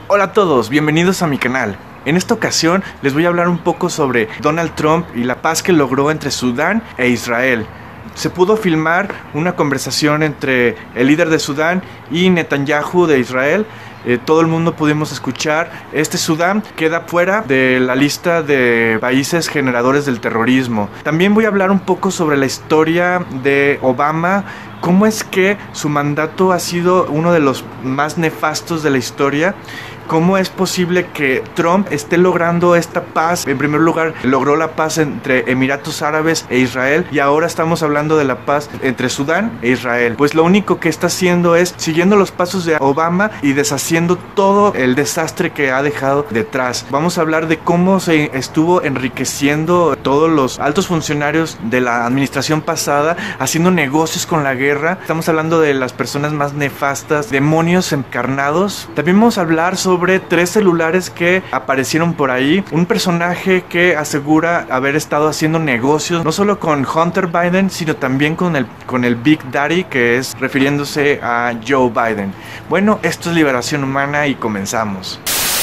Hola a todos, bienvenidos a mi canal. En esta ocasión les voy a hablar un poco sobre Donald Trump y la paz que logró entre Sudán e Israel. Se pudo filmar una conversación entre el líder de Sudán y Netanyahu de Israel. Todo el mundo pudimos escuchar. Sudán queda fuera de la lista de países generadores del terrorismo. También voy a hablar un poco sobre la historia de Obama, cómo es que su mandato ha sido uno de los más nefastos de la historia. ¿Cómo es posible que Trump esté logrando esta paz? En primer lugar, logró la paz entre Emiratos Árabes e Israel, y ahora estamos hablando de la paz entre Sudán e Israel. Pues lo único que está haciendo es siguiendo los pasos de Obama y deshaciendo todo el desastre que ha dejado detrás. Vamos a hablar de cómo se estuvo enriqueciendo todos los altos funcionarios de la administración pasada, haciendo negocios con la guerra. Estamos hablando de las personas más nefastas, demonios encarnados. También vamos a hablar sobre 3 celulares que aparecieron por ahí. Un personaje que asegura haber estado haciendo negocios no solo con Hunter Biden, sino también con el Big Daddy, que es refiriéndose a Joe Biden. Bueno, esto es Liberación Humana y comenzamos.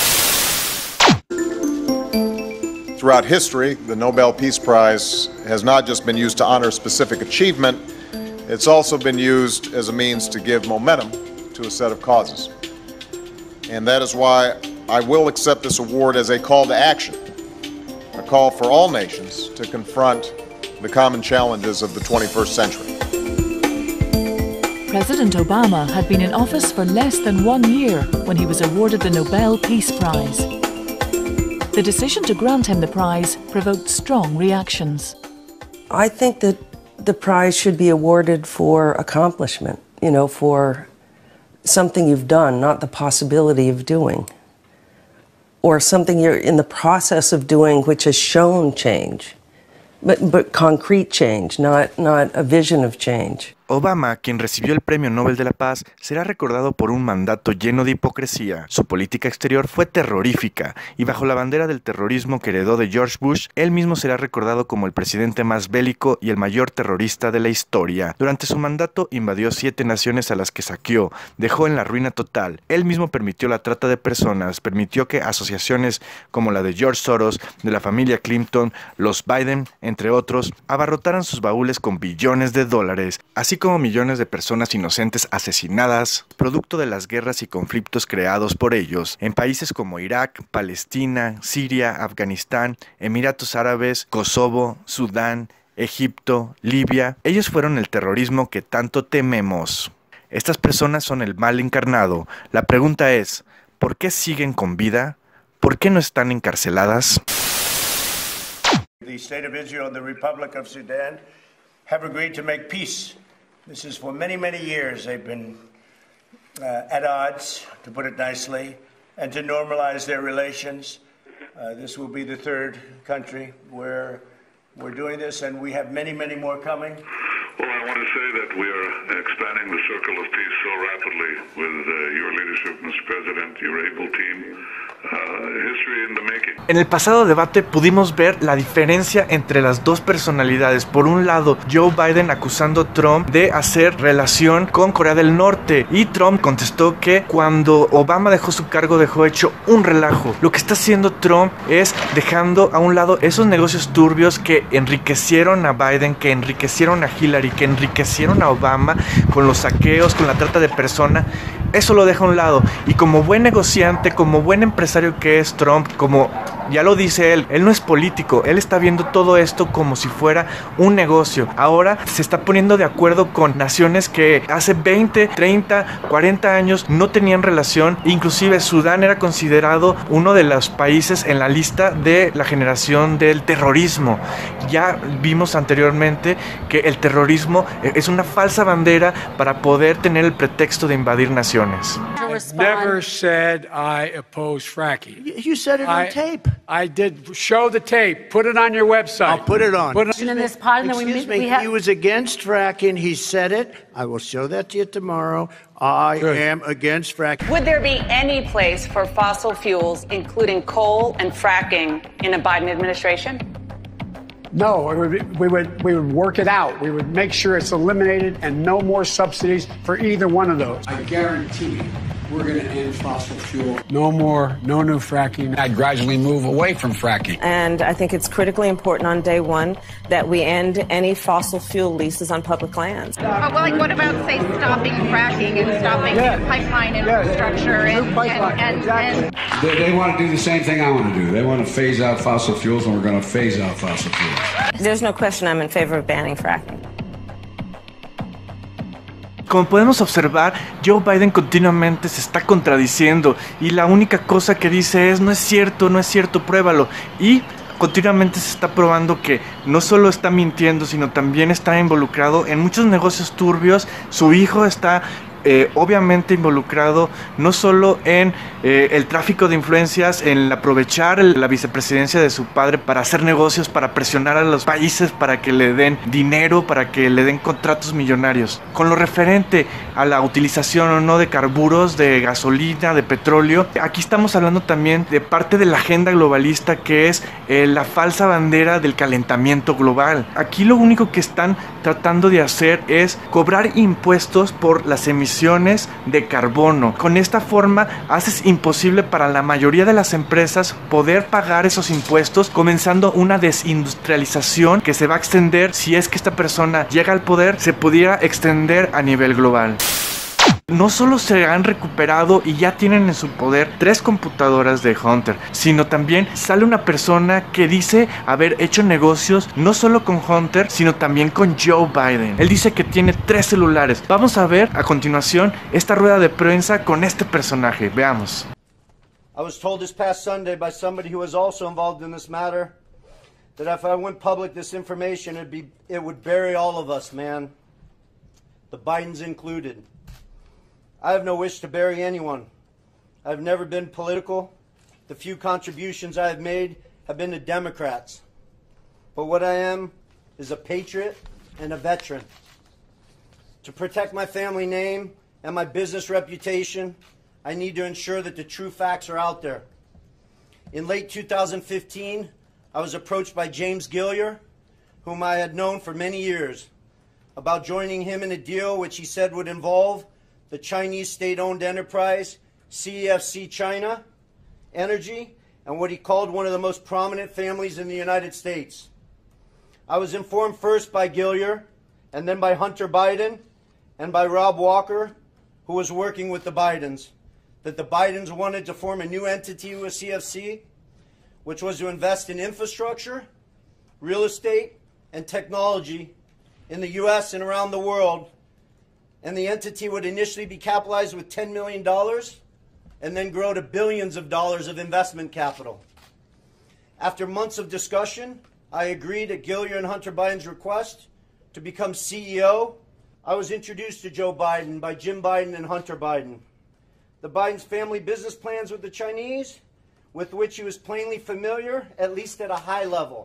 Throughout history, the Nobel Peace Prize has not just been used to honor specific achievement, it's also been used as a means to give momentum to a set of causes. And that is why I will accept this award as a call to action, a call for all nations to confront the common challenges of the 21st century. President Obama had been in office for less than 1 year when he was awarded the Nobel Peace Prize. The decision to grant him the prize provoked strong reactions. I think that the prize should be awarded for accomplishment, for something you've done, not the possibility of doing, or something you're in the process of doing which has shown change, but concrete change, not a vision of change. Obama, quien recibió el Premio Nobel de la Paz, será recordado por un mandato lleno de hipocresía. Su política exterior fue terrorífica, y bajo la bandera del terrorismo que heredó de George Bush, él mismo será recordado como el presidente más bélico y el mayor terrorista de la historia. Durante su mandato invadió 7 naciones a las que saqueó, dejó en la ruina total. Él mismo permitió la trata de personas, permitió que asociaciones como la de George Soros, de la familia Clinton, los Biden, entre otros, abarrotaran sus baúles con billones de dólares, así como millones de personas inocentes asesinadas, producto de las guerras y conflictos creados por ellos, en países como Irak, Palestina, Siria, Afganistán, Emiratos Árabes, Kosovo, Sudán, Egipto, Libia. Ellos fueron el terrorismo que tanto tememos. Estas personas son el mal encarnado. La pregunta es, ¿por qué siguen con vida? ¿Por qué no están encarceladas? The State of Israel and the Republic of Sudan have agreed to make peace. This is for many, many years they've been at odds, to put it nicely, and to normalize their relations. This will be the 3rd country where we're doing this, and we have many, many more coming. Well, I want to say that we are expanding the circle of peace so rapidly with your leadership, Mr. President, your able team. History in the making. En el pasado debate pudimos ver la diferencia entre las dos personalidades. Por un lado, Joe Biden acusando a Trump de hacer relación con Corea del Norte, y Trump contestó que cuando Obama dejó su cargo dejó hecho un relajo. Lo que está haciendo Trump es dejando a un lado esos negocios turbios que enriquecieron a Biden, que enriquecieron a Hillary, que enriquecieron a Obama con los saqueos, con la trata de personas. Eso lo deja a un lado, y como buen negociante, como buen empresario que es Trump, como ya lo dice él no es político, él está viendo todo esto como si fuera un negocio. Ahora se está poniendo de acuerdo con naciones que hace 20, 30, 40 años no tenían relación. Inclusive Sudán era considerado uno de los países en la lista de la generación del terrorismo. Ya vimos anteriormente que el terrorismo es una falsa bandera para poder tener el pretexto de invadir naciones. I never said I oppose fracking. You said it on tape. I did. Show the tape. Put it on your website. I'll put it on. In this parliament, Excuse me, he was against fracking. He said it. I will show that to you tomorrow. I am against fracking. Would there be any place for fossil fuels, including coal and fracking, in a Biden administration? No, we would work it out. We would make sure it's eliminated and no more subsidies for either one of those. I guarantee you. we're going to end fossil fuel. No more, no new fracking. I'd gradually move away from fracking. And I think it's critically important on day one that we end any fossil fuel leases on public lands. Well, like, what about, say, stopping fracking and stopping pipeline infrastructure? They want to do the same thing I want to do. They want to phase out fossil fuels, and we're going to phase out fossil fuels. There's no question I'm in favor of banning fracking. Como podemos observar, Joe Biden continuamente se está contradiciendo y la única cosa que dice es no es cierto, pruébalo. Y continuamente se está probando que no solo está mintiendo, sino también está involucrado en muchos negocios turbios. Su hijo está obviamente involucrado no solo en el tráfico de influencias, en aprovechar la vicepresidencia de su padre para hacer negocios, para presionar a los países para que le den dinero, para que le den contratos millonarios. Con lo referente a la utilización o no de carburos, de gasolina, de petróleo, aquí estamos hablando también de parte de la agenda globalista, que es la falsa bandera del calentamiento global. Aquí lo único que están tratando de hacer es cobrar impuestos por las emisiones de carbono. Con esta forma haces imposible para la mayoría de las empresas poder pagar esos impuestos, comenzando una desindustrialización que se va a extender. Si es que esta persona llega al poder, se pudiera extender a nivel global. No solo se han recuperado y ya tienen en su poder 3 computadoras de Hunter, sino también sale una persona que dice haber hecho negocios no solo con Hunter, sino también con Joe Biden. Él dice que tiene 3 celulares. Vamos a ver a continuación esta rueda de prensa con este personaje. Veamos. I was told this past Sunday by somebody who was also involved in this matter that if I went public this information, it would bury all of us, man. The Bidens included. I have no wish to bury anyone. I've never been political. The few contributions I have made have been to Democrats. But what I am is a patriot and a veteran. To protect my family name and my business reputation, I need to ensure that the true facts are out there. In late 2015, I was approached by James Gilliar, whom I had known for many years, about joining him in a deal which he said would involve the Chinese state-owned enterprise CEFC China Energy and what he called one of the most prominent families in the United States. I was informed first by Gilliar and then by Hunter Biden and by Rob Walker, who was working with the Bidens, that the Bidens wanted to form a new entity with CFC, which was to invest in infrastructure, real estate, and technology in the U.S. and around the world. And the entity would initially be capitalized with $10 million and then grow to billions of dollars of investment capital. After months of discussion, I agreed at Gilliar and Hunter Biden's request to become CEO. I was introduced to Joe Biden by Jim Biden and Hunter Biden. The Biden's family business plans with the Chinese, with which he was plainly familiar, at least at a high level.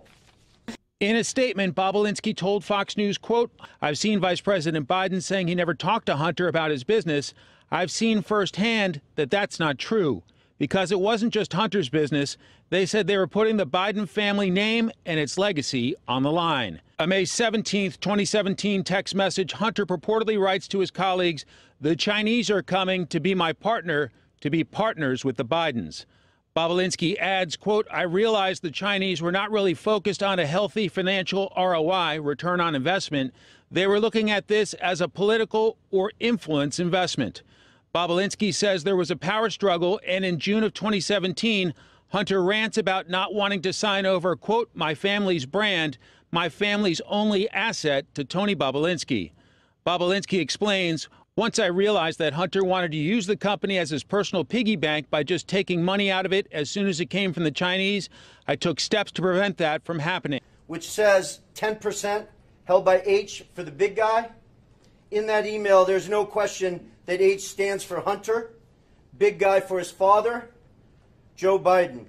In a statement, Bobulinski told Fox News, quote, "I've seen Vice President Biden saying he never talked to Hunter about his business. I've seen firsthand that that's not true, because it wasn't just Hunter's business. They said they were putting the Biden family name and its legacy on the line." A May 17th, 2017 text message, Hunter purportedly writes to his colleagues, "The Chinese are coming to be my partner, to be partners with the Bidens." Bobulinski adds, quote, "I realized the Chinese were not really focused on a healthy financial ROI, return on investment. They were looking at this as a political or influence investment." Bobulinski says there was a power struggle, and in June of 2017, Hunter rants about not wanting to sign over, quote, "my family's brand, my family's only asset," to Tony Bobulinski. Bobulinski explains, "Once I realized that Hunter wanted to use the company as his personal piggy bank by just taking money out of it as soon as it came from the Chinese, I took steps to prevent that from happening." Which says 10% held by H for the big guy. In that email, there's no question that H stands for Hunter, big guy for his father, Joe Biden.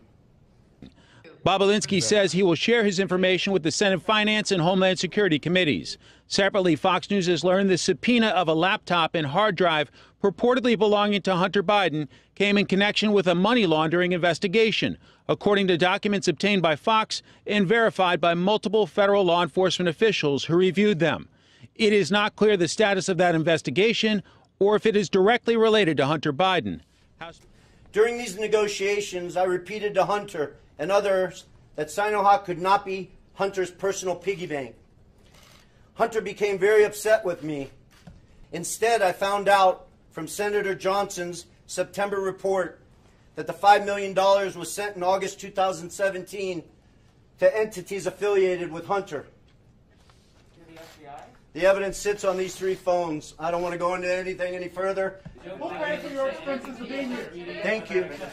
Bobulinski says he will share his information with the Senate Finance and Homeland Security committees. Separately, Fox News has learned the subpoena of a laptop and hard drive purportedly belonging to Hunter Biden came in connection with a money laundering investigation, according to documents obtained by Fox and verified by multiple federal law enforcement officials who reviewed them. It is not clear the status of that investigation or if it is directly related to Hunter Biden. During these negotiations, I repeated to Hunter and others that Sinohawk could not be Hunter's personal piggy bank. Hunter became very upset with me. Instead, I found out from Senator Johnson's September report that the $5 million was sent in August 2017 to entities affiliated with Hunter. The evidence sits on these 3 phones. I don't want to go into anything any further. We'll pay for your expenses of being here. Thank you. Who invited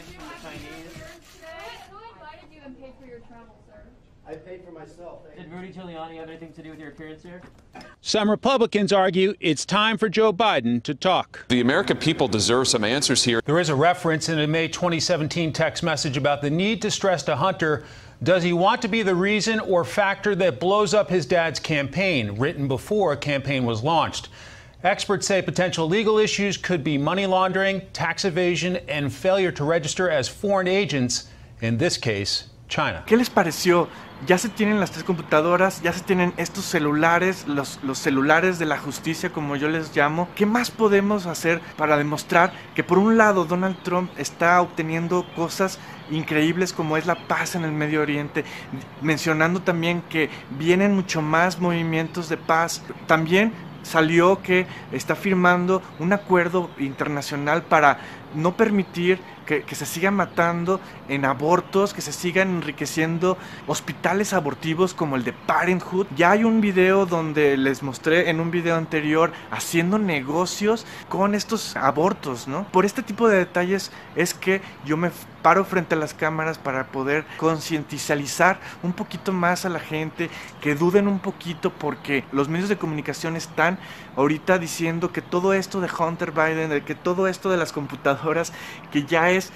you and paid for your travel, sir? I paid for myself. Did Rudy Giuliani have anything to do with your appearance here? Some Republicans argue it's time for Joe Biden to talk. The American people deserve some answers here. There is a reference in a May 2017 text message about the need to stress to Hunter, does he want to be the reason or factor that blows up his dad's campaign, written before a campaign was launched? Experts say potential legal issues could be money laundering, tax evasion, and failure to register as foreign agents, in this case, China. ¿Qué les pareció? Ya se tienen las 3 computadoras, ya se tienen estos celulares, los celulares de la justicia, como yo les llamo. ¿Qué más podemos hacer para demostrar que por un lado Donald Trump está obteniendo cosas increíbles como es la paz en el Medio Oriente, mencionando también que vienen mucho más movimientos de paz? También salió que está firmando un acuerdo internacional para no permitir que se sigan matando en abortos, que se sigan enriqueciendo hospitales abortivos como el de Parenthood. Ya hay un video donde les mostré en un video anterior haciendo negocios con estos abortos, ¿no? Por este tipo de detalles es que yo me paro frente a las cámaras para poder concientizar un poquito más a la gente, que duden un poquito, porque los medios de comunicación están ahorita diciendo que todo esto de Hunter Biden, que todo esto de las computadoras, que ya es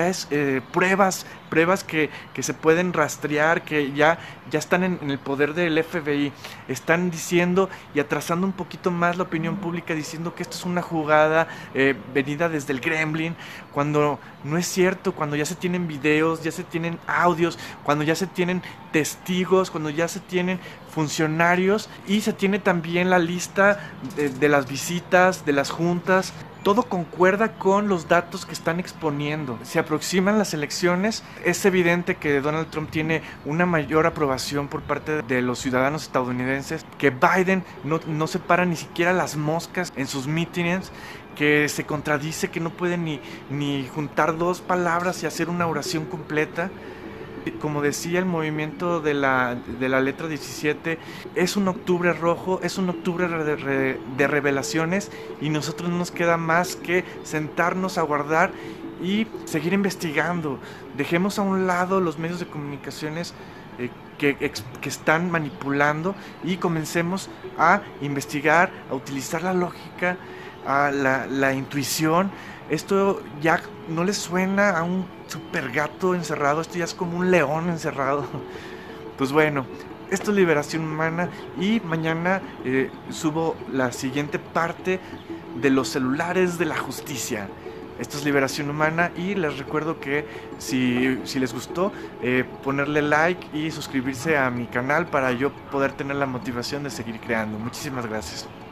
pruebas que se pueden rastrear, que ya están en el poder del FBI. Están diciendo y atrasando un poquito más la opinión pública, diciendo que esto es una jugada venida desde el Kremlin, cuando no es cierto, cuando ya se tienen videos, ya se tienen audios, cuando ya se tienen testigos, cuando ya se tienen funcionarios y se tiene también la lista de las visitas, de las juntas. Todo concuerda con los datos que están exponiendo. Se aproximan las elecciones. Es evidente que Donald Trump tiene una mayor aprobación por parte de los ciudadanos estadounidenses, que Biden no se para ni siquiera las moscas en sus mítines, que se contradice, que no puede ni juntar 2 palabras y hacer una oración completa. Como decía el movimiento de la letra 17, es un octubre rojo, es un octubre de revelaciones, y nosotros no nos queda más que sentarnos a guardar y seguir investigando. Dejemos a un lado los medios de comunicaciones que están manipulando y comencemos a investigar, a utilizar la lógica, a la intuición. Esto ya no les suena a un super gato encerrado, esto ya es como un león encerrado. Pues bueno, esto es Liberación Humana, y mañana subo la siguiente parte de los celulares de la justicia. Esto es Liberación Humana, y les recuerdo que si les gustó, ponerle like y suscribirse a mi canal para yo poder tener la motivación de seguir creando. Muchísimas gracias.